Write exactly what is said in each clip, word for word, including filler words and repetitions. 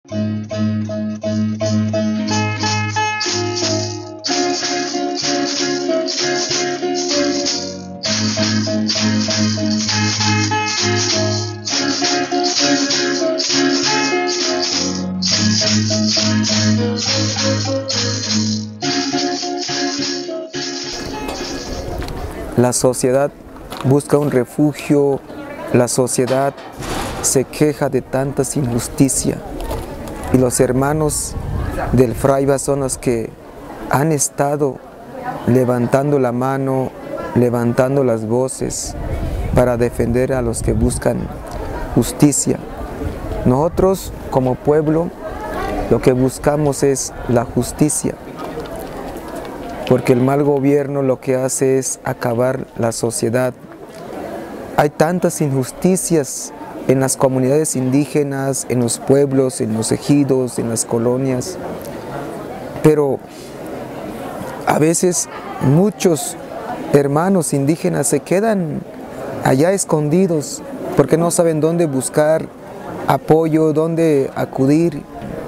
La sociedad busca un refugio, la sociedad se queja de tantas injusticias y los hermanos del Fraiba son los que han estado levantando la mano, levantando las voces para defender a los que buscan justicia. Nosotros como pueblo lo que buscamos es la justicia, porque el mal gobierno lo que hace es acabar la sociedad. Hay tantas injusticias en las comunidades indígenas, en los pueblos, en los ejidos, en las colonias, pero a veces muchos hermanos indígenas se quedan allá escondidos porque no saben dónde buscar apoyo, dónde acudir.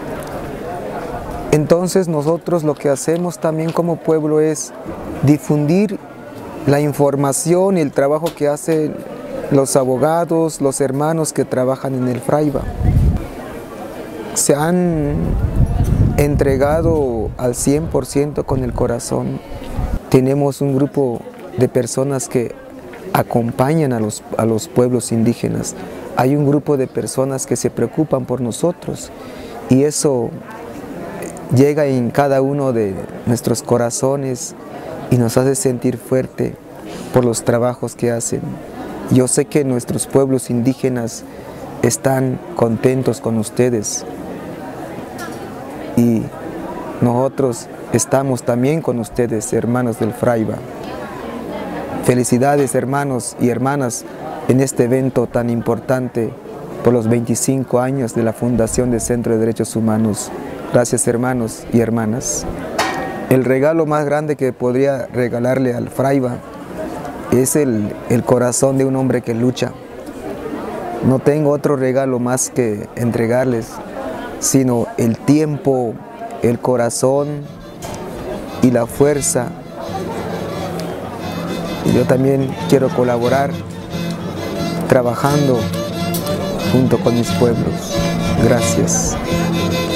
Entonces nosotros lo que hacemos también como pueblo es difundir la información y el trabajo que hacen los abogados, los hermanos que trabajan en el Fraiba. Se han entregado al cien por ciento con el corazón. Tenemos un grupo de personas que acompañan a los, a los pueblos indígenas. Hay un grupo de personas que se preocupan por nosotros y eso llega en cada uno de nuestros corazones y nos hace sentir fuerte por los trabajos que hacen. Yo sé que nuestros pueblos indígenas están contentos con ustedes y nosotros estamos también con ustedes, hermanos del Fraiba. Felicidades, hermanos y hermanas, en este evento tan importante por los veinticinco años de la Fundación del Centro de Derechos Humanos. Gracias, hermanos y hermanas. El regalo más grande que podría regalarle al Fraiba es el, el corazón de un hombre que lucha. No tengo otro regalo más que entregarles, sino el tiempo, el corazón y la fuerza. Yo también quiero colaborar trabajando junto con mis pueblos. Gracias.